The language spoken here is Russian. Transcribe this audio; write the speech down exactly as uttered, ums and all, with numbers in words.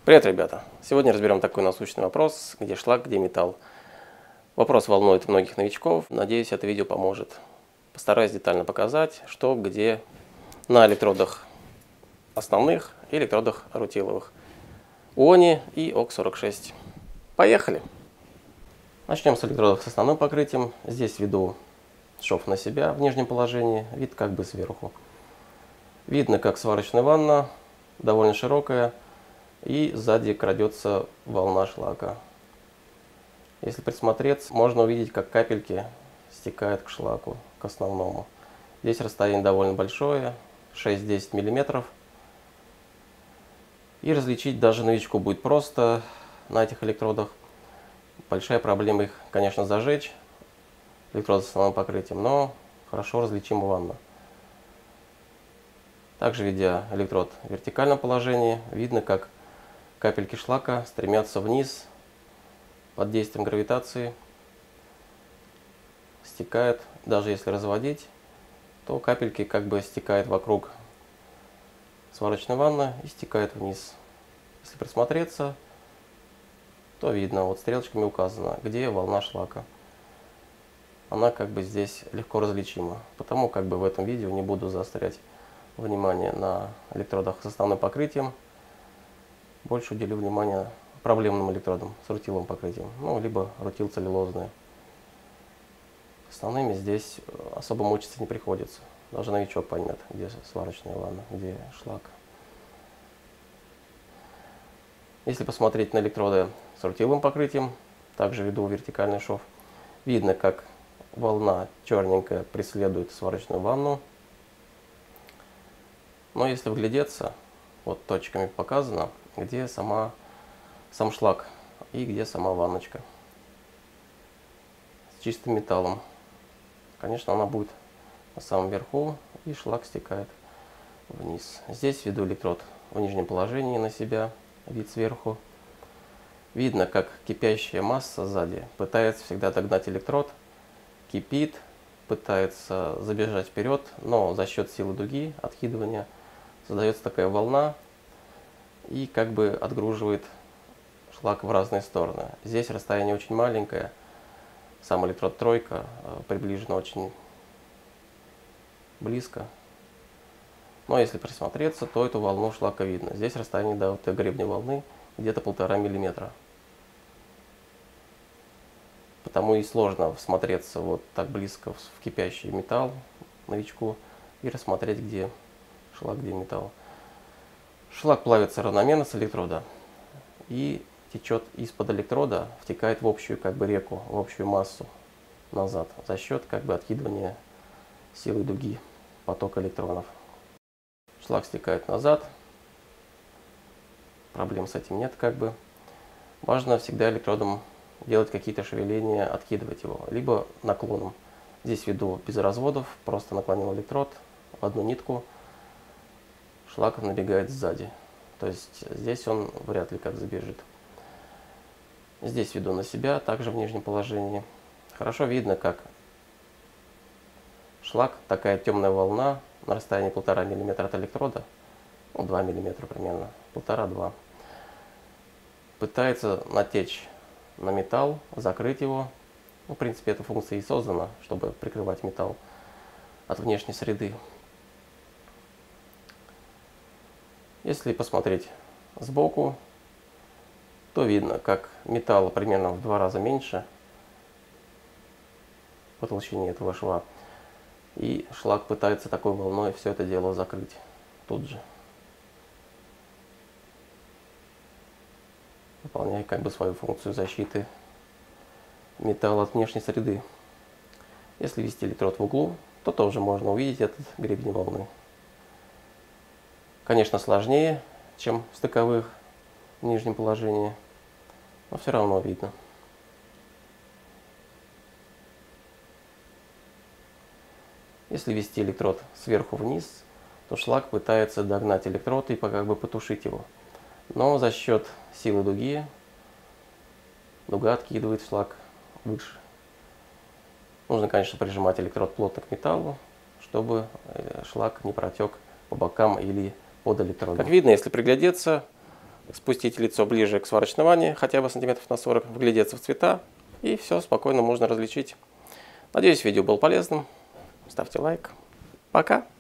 Привет, ребята! Сегодня разберем такой насущный вопрос, где шлак, где металл. Вопрос волнует многих новичков, надеюсь, это видео поможет. Постараюсь детально показать, что где на электродах основных и электродах рутиловых. ОНИ и ОК сорок шесть. Поехали! Начнем с электродов с основным покрытием. Здесь веду шов на себя в нижнем положении, вид как бы сверху. Видно, как сварочная ванна довольно широкая. И сзади крадется волна шлака. Если присмотреться, можно увидеть, как капельки стекают к шлаку, к основному. Здесь расстояние довольно большое, шесть-десять миллиметров. И различить даже новичку будет просто на этих электродах. Большая проблема их, конечно, зажечь, электроды с основным покрытием, но хорошо различима ванна. Также, видя электрод в вертикальном положении, видно, как капельки шлака стремятся вниз под действием гравитации, стекают. Даже если разводить, то капельки как бы стекают вокруг сварочной ванны и стекают вниз. Если присмотреться, то видно, вот стрелочками указано, где волна шлака. Она как бы здесь легко различима. Потому как бы в этом видео не буду заострять внимание на электродах с основным покрытием. Больше уделю внимание проблемным электродам с рутиловым покрытием, ну, либо рутил-целлюлозные. Основными здесь особо мучиться не приходится. Даже новичок поймет, где сварочная ванна, где шлак. Если посмотреть на электроды с рутиловым покрытием, также веду вертикальный шов, видно, как волна черненькая преследует сварочную ванну. Но если вглядеться, вот точками показано, где сама, сам шлак и где сама ванночка с чистым металлом. Конечно, она будет на самом верху, и шлак стекает вниз. Здесь веду электрод в нижнем положении на себя, вид сверху. Видно, как кипящая масса сзади пытается всегда догнать электрод, кипит, пытается забежать вперед, но за счет силы дуги, откидывания, создается такая волна, и как бы отгруживает шлак в разные стороны. Здесь расстояние очень маленькое, сам электрод тройка приближен очень близко. Но если присмотреться, то эту волну шлака видно. Здесь расстояние до вот гребня волны где-то полтора миллиметра. Потому и сложно всмотреться вот так близко в кипящий металл новичку и рассмотреть, где шлак, где металл. Шлак плавится равномерно с электрода и течет из-под электрода, втекает в общую как бы реку, в общую массу назад, за счет как бы откидывания силы дуги потока электронов. Шлак стекает назад, проблем с этим нет как бы. Важно всегда электродом делать какие-то шевеления, откидывать его, либо наклоном. Здесь веду без разводов, просто наклонил электрод в одну нитку. Шлак набегает сзади, то есть здесь он вряд ли как забежит. Здесь веду на себя, также в нижнем положении. Хорошо видно, как шлак, такая темная волна на расстоянии полтора миллиметра от электрода, ну, два миллиметра примерно, полтора-два, пытается натечь на металл, закрыть его. Ну, в принципе, эта функция и создана, чтобы прикрывать металл от внешней среды. Если посмотреть сбоку, то видно, как металл примерно в два раза меньше по толщине этого шва. И шлак пытается такой волной все это дело закрыть тут же, выполняя как бы свою функцию защиты металла от внешней среды. Если вести электрод в углу, то тоже можно увидеть этот гребень волны. Конечно, сложнее, чем в стыковых в нижнем положении, но все равно видно. Если вести электрод сверху вниз, то шлак пытается догнать электрод и как бы потушить его. Но за счет силы дуги, дуга откидывает шлак выше. Нужно, конечно, прижимать электрод плотно к металлу, чтобы шлак не протек по бокам или под электродом. Как видно, если приглядеться, спустить лицо ближе к сварочной ванне, хотя бы сантиметров на сорок, вглядеться в цвета, и все спокойно можно различить. Надеюсь, видео было полезным. Ставьте лайк. Пока!